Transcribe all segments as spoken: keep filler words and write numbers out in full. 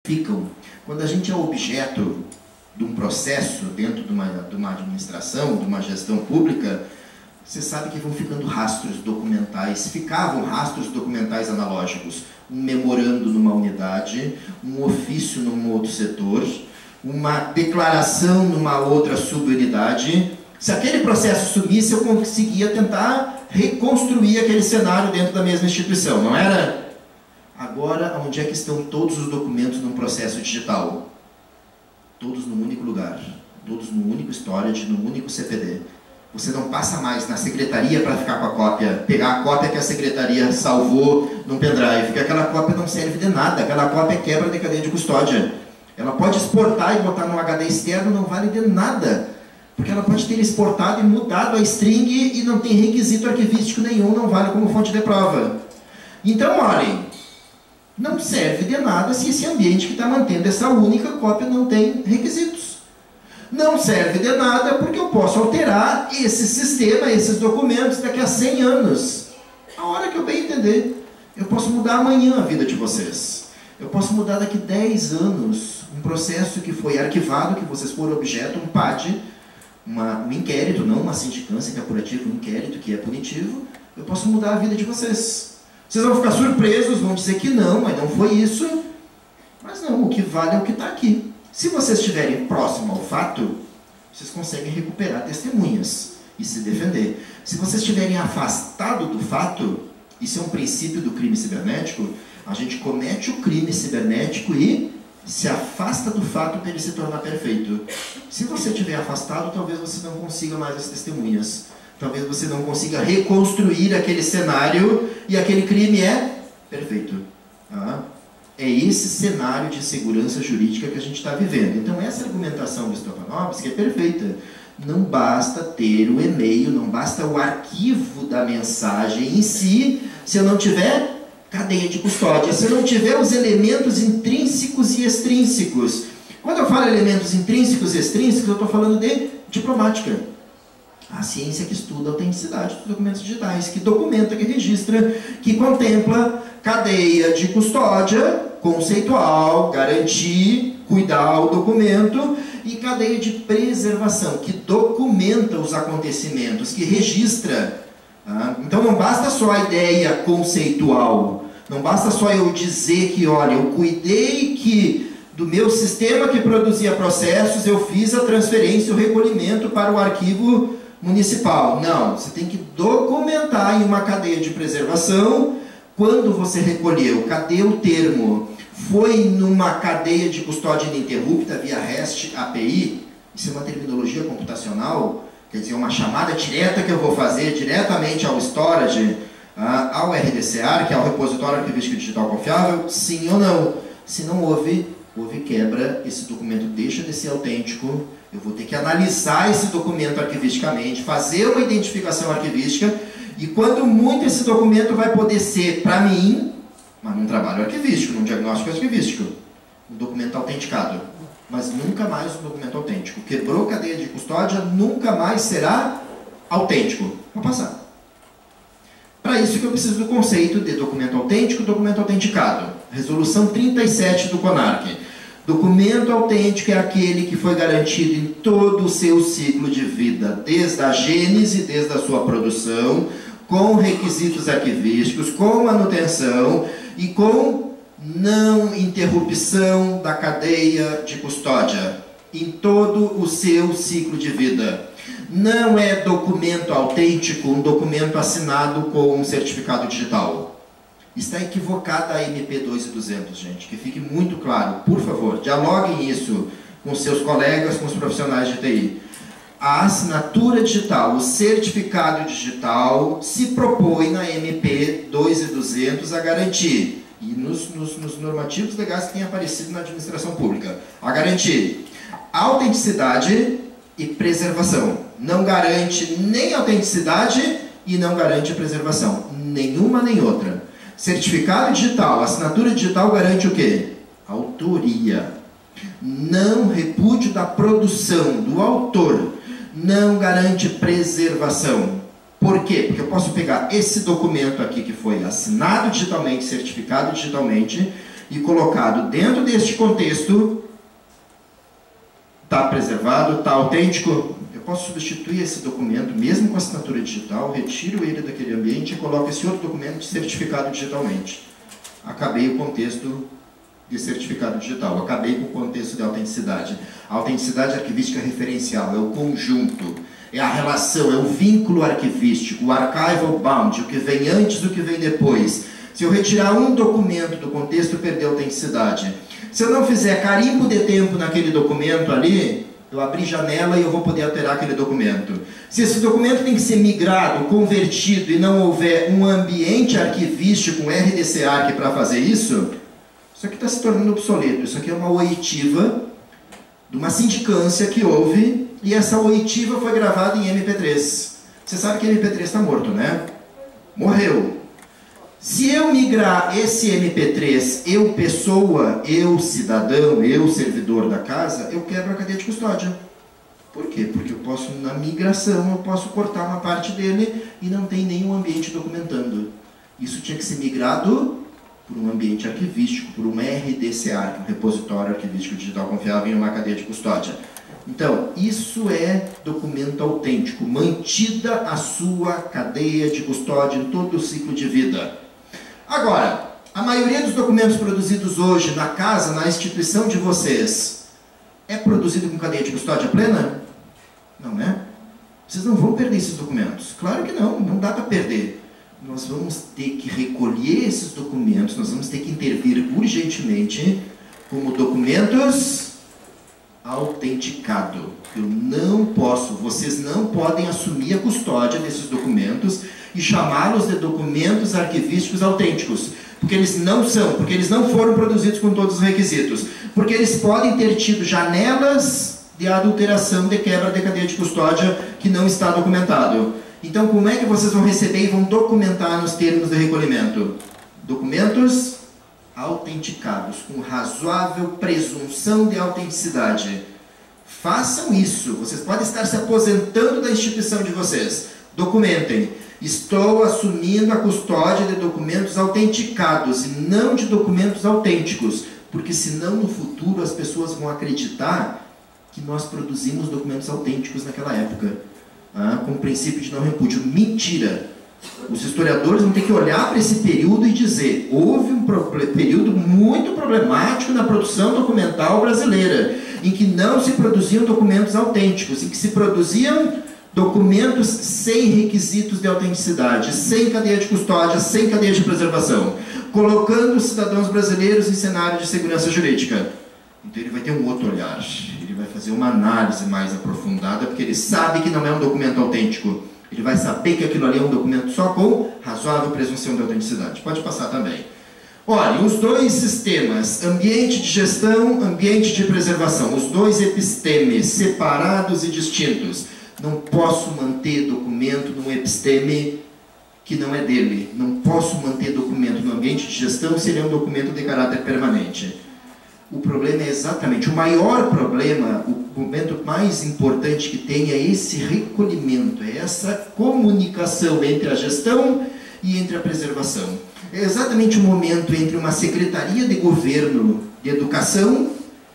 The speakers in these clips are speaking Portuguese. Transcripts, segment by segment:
ficam. Quando a gente é objeto de um processo dentro de uma, de uma administração, de uma gestão pública, você sabe que vão ficando rastros documentais, ficavam rastros documentais analógicos, um memorando numa unidade, um ofício num outro setor, uma declaração numa outra subunidade. Se aquele processo sumisse, eu conseguia tentar reconstruir aquele cenário dentro da mesma instituição, não era? Agora, onde é que estão todos os documentos num processo digital? Todos num único lugar, todos num único storage, num único C P D. Você não passa mais na secretaria para ficar com a cópia, pegar a cópia que a secretaria salvou num pendrive, porque aquela cópia não serve de nada, aquela cópia quebra de cadeia de custódia. Ela pode exportar e botar no H D externo, não vale de nada, porque ela pode ter exportado e mudado a string e não tem requisito arquivístico nenhum, não vale como fonte de prova. Então, olhem, não serve de nada se esse ambiente que está mantendo essa única cópia não tem requisitos. Não serve de nada porque eu posso alterar esse sistema, esses documentos daqui a cem anos. A hora que eu bem entender. Eu posso mudar amanhã a vida de vocês. Eu posso mudar daqui a dez anos um processo que foi arquivado, que vocês foram objeto, um P A D, uma, um inquérito, não uma sindicância que é apurativa, um inquérito que é punitivo. Eu posso mudar a vida de vocês. Vocês vão ficar surpresos, vão dizer que não, mas não foi isso. Mas não, o que vale é o que está aqui. Se vocês estiverem próximo ao fato, vocês conseguem recuperar testemunhas e se defender. Se vocês estiverem afastado do fato, isso é um princípio do crime cibernético, a gente comete o crime cibernético e se afasta do fato para ele se tornar perfeito. Se você estiver afastado, talvez você não consiga mais as testemunhas. Talvez você não consiga reconstruir aquele cenário e aquele crime é perfeito. Ah, é esse cenário de segurança jurídica que a gente está vivendo. Então essa argumentação do Stefanovski é perfeita. Não basta ter o e-mail, não basta o arquivo da mensagem em si, se eu não tiver cadeia de custódia, se eu não tiver os elementos intrínsecos e extrínsecos. Quando eu falo elementos intrínsecos e extrínsecos, eu estou falando de diplomática. A ciência que estuda a autenticidade dos documentos digitais, que documenta, que registra, que contempla cadeia de custódia conceitual, garantir, cuidar o documento, e cadeia de preservação, que documenta os acontecimentos, que registra. Tá? Então não basta só a ideia conceitual, não basta só eu dizer que, olha, eu cuidei que do meu sistema que produzia processos, eu fiz a transferência, o recolhimento para o arquivo municipal. Não, você tem que documentar em uma cadeia de preservação. Quando você recolheu, cadê o termo? Foi numa cadeia de custódia ininterrupta via REST A P I? Isso é uma terminologia computacional, quer dizer, uma chamada direta que eu vou fazer diretamente ao storage, ao R D C A R, que é o repositório arquivístico digital confiável? Sim ou não? Se não houve, houve quebra, esse documento deixa de ser autêntico. Eu vou ter que analisar esse documento arquivisticamente, fazer uma identificação arquivística, e quando muito esse documento vai poder ser, para mim, mas num trabalho arquivístico, num diagnóstico arquivístico, um documento autenticado, mas nunca mais um documento autêntico. Quebrou cadeia de custódia, nunca mais será autêntico. Vou passar. Para isso que eu preciso do conceito de documento autêntico e documento autenticado. Resolução trinta e sete do CONARC. Documento autêntico é aquele que foi garantido em todo o seu ciclo de vida, desde a gênese, desde a sua produção, com requisitos arquivísticos, com manutenção e com não interrupção da cadeia de custódia, em todo o seu ciclo de vida. Não é documento autêntico um documento assinado com um certificado digital. Está equivocada a M P dois mil e duzentos, gente, que fique muito claro, por favor, dialoguem isso com seus colegas, com os profissionais de T I. A assinatura digital, o certificado digital, se propõe na M P dois mil e duzentos a garantir, e nos, nos, nos normativos legais que têm aparecido na administração pública, a garantir autenticidade e preservação. Não garante nem autenticidade e não garante a preservação, nenhuma nem outra. Certificado digital, assinatura digital garante o quê? Autoria. Não repúdio da produção, do autor. Não garante preservação. Por quê? Porque eu posso pegar esse documento aqui que foi assinado digitalmente, certificado digitalmente, e colocado dentro deste contexto, está preservado, está autêntico. Eu posso substituir esse documento, mesmo com assinatura digital, retiro ele daquele ambiente e coloco esse outro documento certificado digitalmente. Acabei o contexto de certificado digital, acabei com o contexto de autenticidade. A autenticidade arquivística referencial é o conjunto, é a relação, é o vínculo arquivístico, o archival bound, o que vem antes do que vem depois. Se eu retirar um documento do contexto, perdeu a autenticidade. Se eu não fizer carimbo de tempo naquele documento ali, eu abri janela e eu vou poder alterar aquele documento. Se esse documento tem que ser migrado, convertido e não houver um ambiente arquivístico, um R D C Arch para fazer isso, isso aqui está se tornando obsoleto. Isso aqui é uma oitiva de uma sindicância que houve e essa oitiva foi gravada em M P três. Você sabe que M P três está morto, né? Morreu. Se eu migrar esse M P três, eu pessoa, eu cidadão, eu servidor da casa, eu quebro a cadeia de custódia. Por quê? Porque eu posso, na migração, eu posso cortar uma parte dele e não tem nenhum ambiente documentando. Isso tinha que ser migrado por um ambiente arquivístico, por um R D C Arch, um repositório arquivístico digital confiável em uma cadeia de custódia. Então, isso é documento autêntico, mantida a sua cadeia de custódia em todo o ciclo de vida. Agora, a maioria dos documentos produzidos hoje na casa, na instituição de vocês, é produzido com cadeia de custódia plena? Não é? Vocês não vão perder esses documentos. Claro que não, não dá para perder. Nós vamos ter que recolher esses documentos, nós vamos ter que intervir urgentemente como documentos autenticados. Eu não posso, vocês não podem assumir a custódia desses documentos e chamá-los de documentos arquivísticos autênticos, porque eles não são, porque eles não foram produzidos com todos os requisitos, porque eles podem ter tido janelas de adulteração, de quebra de cadeia de custódia que não está documentado. Então, como é que vocês vão receber e vão documentar nos termos de recolhimento? Documentos autenticados, com razoável presunção de autenticidade. Façam isso. Vocês podem estar se aposentando da instituição de vocês. Documentem. Estou assumindo a custódia de documentos autenticados e não de documentos autênticos, porque senão no futuro as pessoas vão acreditar que nós produzimos documentos autênticos naquela época, ah, com o princípio de não repúdio. Mentira! Os historiadores vão ter que olhar para esse período e dizer: houve um período muito problemático na produção documental brasileira, em que não se produziam documentos autênticos, em que se produziam documentos sem requisitos de autenticidade, sem cadeia de custódia, sem cadeia de preservação, colocando os cidadãos brasileiros em cenário de segurança jurídica. Então ele vai ter um outro olhar, ele vai fazer uma análise mais aprofundada, porque ele sabe que não é um documento autêntico. Ele vai saber que aquilo ali é um documento só com razoável presunção de autenticidade. Pode passar também. Olha, os dois sistemas, ambiente de gestão, ambiente de preservação, os dois epistemes separados e distintos. Não posso manter documento num episteme que não é dele. Não posso manter documento no ambiente de gestão se ele é um documento de caráter permanente. O problema é exatamente, o maior problema, o momento mais importante que tem é esse recolhimento, é essa comunicação entre a gestão e entre a preservação. É exatamente o momento entre uma secretaria de governo de educação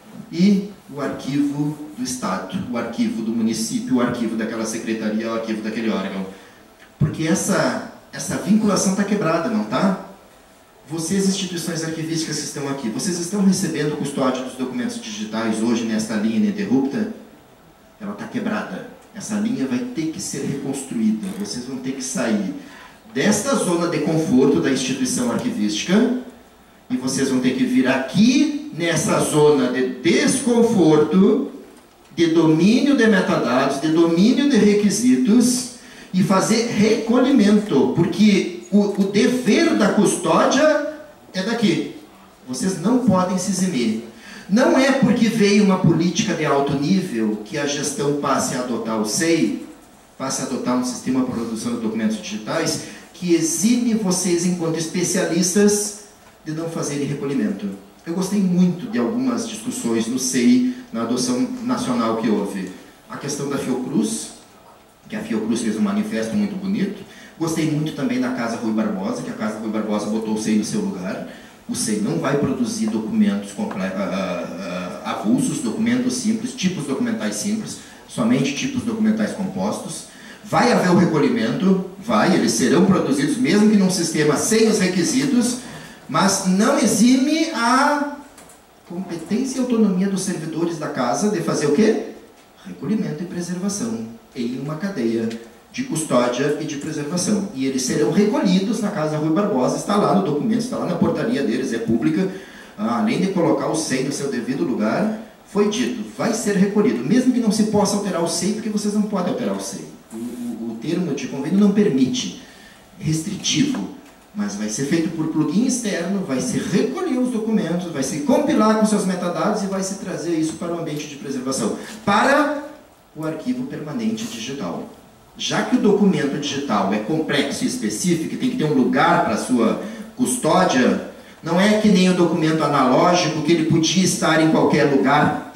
e o arquivo do Estado, o arquivo do município, o arquivo daquela secretaria, o arquivo daquele órgão. Porque essa, essa vinculação está quebrada, não está? Vocês, instituições arquivísticas que estão aqui, vocês estão recebendo custódia dos documentos digitais hoje nesta linha ininterrupta? Ela está quebrada. Essa linha vai ter que ser reconstruída. Vocês vão ter que sair desta zona de conforto da instituição arquivística e vocês vão ter que vir aqui nessa zona de desconforto, de domínio de metadados, de domínio de requisitos e fazer recolhimento, porque O, o dever da custódia é daqui. Vocês não podem se eximir. Não é porque veio uma política de alto nível que a gestão passe a adotar o S E I, passe a adotar um sistema para produção de documentos digitais, que exime vocês, enquanto especialistas, de não fazerem recolhimento. Eu gostei muito de algumas discussões no S E I, na adoção nacional que houve. A questão da Fiocruz, que a Fiocruz fez um manifesto muito bonito. Gostei muito também da Casa Rui Barbosa, que a Casa Rui Barbosa botou o S E I no seu lugar. O S E I não vai produzir documentos uh, uh, uh, avulsos, documentos simples, tipos documentais simples, somente tipos documentais compostos. Vai haver o recolhimento, vai, eles serão produzidos mesmo que num sistema sem os requisitos, mas não exime a competência e autonomia dos servidores da casa de fazer o quê? Recolhimento e preservação em uma cadeia de custódia e de preservação. E eles serão recolhidos na Casa Rui Barbosa, está lá no documento, está lá na portaria deles, é pública, além de colocar o S E I no seu devido lugar, foi dito, vai ser recolhido, mesmo que não se possa alterar o S E I, porque vocês não podem alterar o S E I. O, o, o termo de convênio não permite, restritivo, mas vai ser feito por plugin externo, vai se recolher os documentos, vai se compilar com seus metadados e vai se trazer isso para o ambiente de preservação, para o arquivo permanente digital. Já que o documento digital é complexo e específico, tem que ter um lugar para a sua custódia, não é que nem o documento analógico, que ele podia estar em qualquer lugar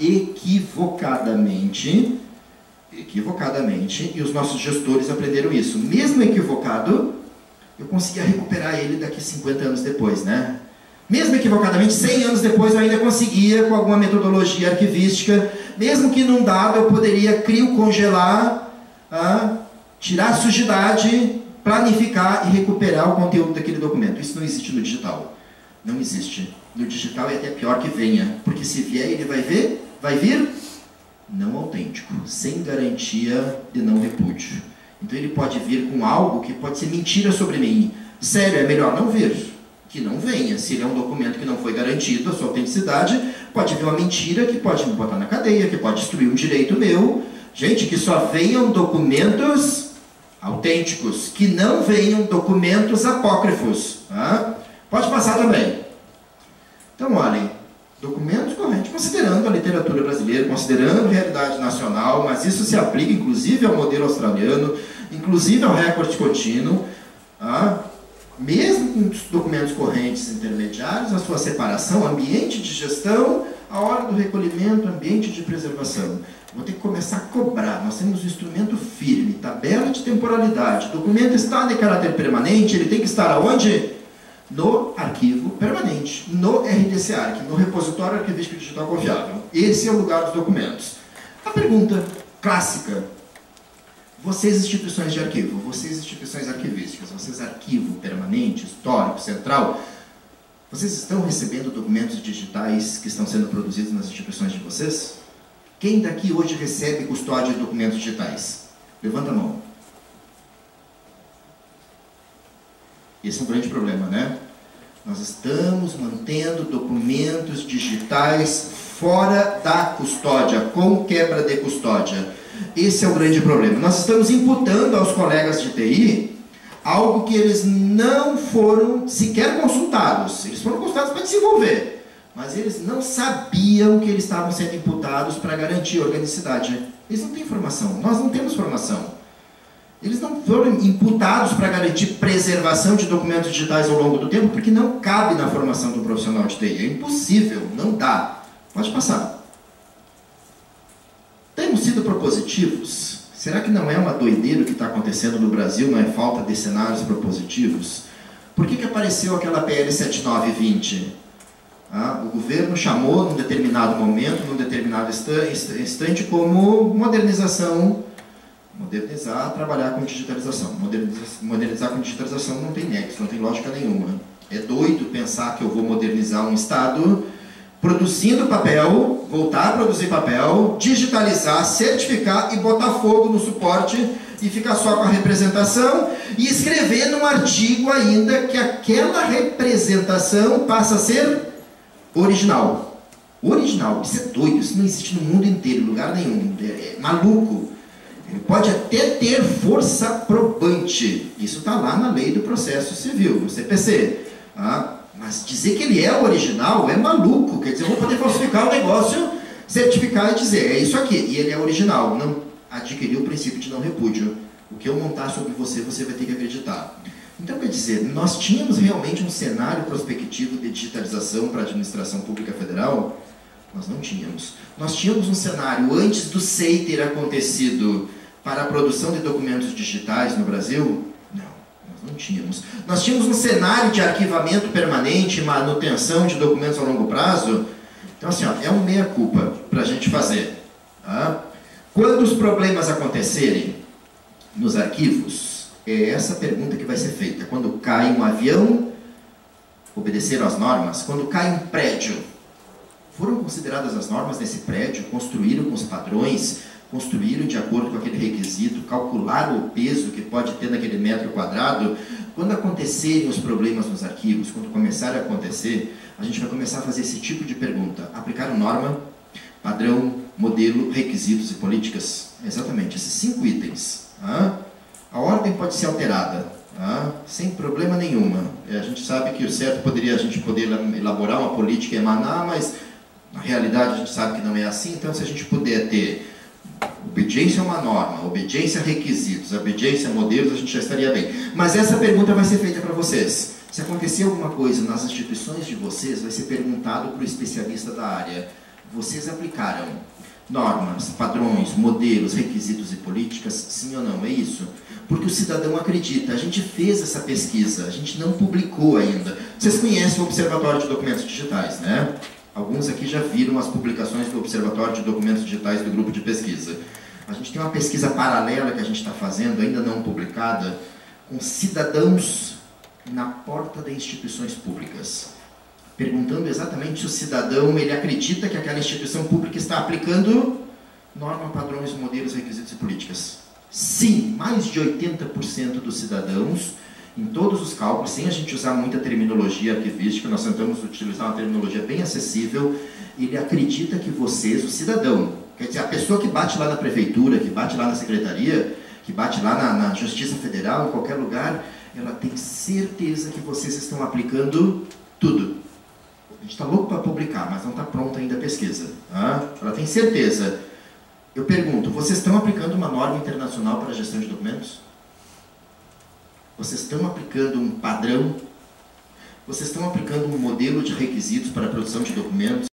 equivocadamente, equivocadamente, e os nossos gestores aprenderam isso. Mesmo equivocado, eu conseguia recuperar ele daqui cinquenta anos depois, né? Mesmo equivocadamente, cem anos depois eu ainda conseguia, com alguma metodologia arquivística, mesmo que num dado eu poderia criocongelar, ah, tirar a sujidade, planificar e recuperar o conteúdo daquele documento. Isso não existe no digital. Não existe. No digital é até pior que venha, porque se vier ele vai ver, vai vir não autêntico, sem garantia de não repúdio. Então ele pode vir com algo que pode ser mentira sobre mim. Sério, é melhor não vir. Que não venha. Se ele é um documento que não foi garantido, a sua autenticidade, pode vir uma mentira que pode me botar na cadeia, que pode destruir um direito meu. Gente, que só venham documentos autênticos, que não venham documentos apócrifos. Tá? Pode passar também. Então, olhem, documentos correntes, considerando a literatura brasileira, considerando a realidade nacional, mas isso se aplica inclusive ao modelo australiano, inclusive ao recorde contínuo, tá? Mesmo com os documentos correntes intermediários, a sua separação, ambiente de gestão, a hora do recolhimento, ambiente de preservação. Vou ter que começar a cobrar. Nós temos um instrumento firme, tabela de temporalidade. O documento está de caráter permanente, ele tem que estar aonde? No arquivo permanente, no R D C Arq, no repositório arquivístico digital confiável. Esse é o lugar dos documentos. A pergunta clássica: vocês instituições de arquivo, vocês instituições arquivísticas, vocês arquivo permanente, histórico, central, vocês estão recebendo documentos digitais que estão sendo produzidos nas instituições de vocês? Quem daqui hoje recebe custódia de documentos digitais? Levanta a mão. Esse é um grande problema, né? Nós estamos mantendo documentos digitais fora da custódia, com quebra de custódia. Esse é o grande problema. Nós estamos imputando aos colegas de T I algo que eles não foram sequer consultados. Eles foram consultados para desenvolver, mas eles não sabiam que eles estavam sendo imputados para garantir a organicidade. Eles não têm formação, nós não temos formação. Eles não foram imputados para garantir preservação de documentos digitais ao longo do tempo, porque não cabe na formação do profissional de T I. É impossível, não dá. Pode passar. Temos sido propositivos? Será que não é uma doideira o que está acontecendo no Brasil, não é falta de cenários propositivos? Por que que apareceu aquela P L setenta e nove vinte? Ah, o governo chamou, num determinado momento, num determinado instante, como modernização. Modernizar, trabalhar com digitalização. Modernizar, modernizar com digitalização não tem nexo, não tem lógica nenhuma. É doido pensar que eu vou modernizar um Estado produzindo papel, voltar a produzir papel, digitalizar, certificar e botar fogo no suporte e ficar só com a representação e escrever num artigo ainda que aquela representação passa a ser original. Original. Isso é doido, isso não existe no mundo inteiro, em lugar nenhum. É, é maluco. Ele pode até ter força probante. Isso está lá na lei do processo civil, no C P C. Ah, mas dizer que ele é o original é maluco. Quer dizer, eu vou poder falsificar o negócio, certificar e dizer, é isso aqui, e ele é original. Não adquiriu o princípio de não repúdio. O que eu montar sobre você, você vai ter que acreditar. Então, quer dizer, nós tínhamos realmente um cenário prospectivo de digitalização para a administração pública federal? Nós não tínhamos. Nós tínhamos um cenário antes do S E I ter acontecido para a produção de documentos digitais no Brasil? Não, nós Não tínhamos. Nós tínhamos um cenário de arquivamento permanente, manutenção de documentos a longo prazo. Então, assim, ó, é um meia-culpa para a gente fazer. Tá? Quando os problemas acontecerem nos arquivos, é essa pergunta que vai ser feita. Quando cai um avião, obedeceram às normas? Quando cai um prédio, foram consideradas as normas desse prédio? Construíram com os padrões? Construíram de acordo com aquele requisito? Calcularam o peso que pode ter naquele metro quadrado? Quando acontecerem os problemas nos arquivos, quando começarem a acontecer, a gente vai começar a fazer esse tipo de pergunta. Aplicaram norma, padrão, modelo, requisitos e políticas? Exatamente, esses cinco itens. Tá? A ordem pode ser alterada, tá? Sem problema nenhuma. A gente sabe que o certo poderia a gente poder elaborar uma política e emanar, mas na realidade a gente sabe que não é assim. Então, se a gente puder ter obediência a uma norma, obediência a requisitos, obediência a modelos, a gente já estaria bem. Mas essa pergunta vai ser feita para vocês. Se acontecer alguma coisa nas instituições de vocês, vai ser perguntado para o especialista da área. Vocês aplicaram normas, padrões, modelos, requisitos e políticas? Sim ou não? É isso? Porque o cidadão acredita. A gente fez essa pesquisa, a gente não publicou ainda. Vocês conhecem o Observatório de Documentos Digitais, né? Alguns aqui já viram as publicações do Observatório de Documentos Digitais do grupo de pesquisa. A gente tem uma pesquisa paralela que a gente está fazendo, ainda não publicada, com cidadãos na porta de instituições públicas, perguntando exatamente se o cidadão ele acredita que aquela instituição pública está aplicando norma, padrões, modelos, requisitos e políticas. Sim, mais de oitenta por cento dos cidadãos, em todos os cálculos, sem a gente usar muita terminologia arquivística, nós tentamos utilizar uma terminologia bem acessível, ele acredita que vocês, o cidadão, quer dizer, a pessoa que bate lá na prefeitura, que bate lá na secretaria, que bate lá na, na Justiça Federal, em qualquer lugar, ela tem certeza que vocês estão aplicando tudo. A gente está louco para publicar, mas não está pronta ainda a pesquisa. Tá? Ela tem certeza. Eu pergunto, vocês estão aplicando uma norma internacional para a gestão de documentos? Vocês estão aplicando um padrão? Vocês estão aplicando um modelo de requisitos para a produção de documentos?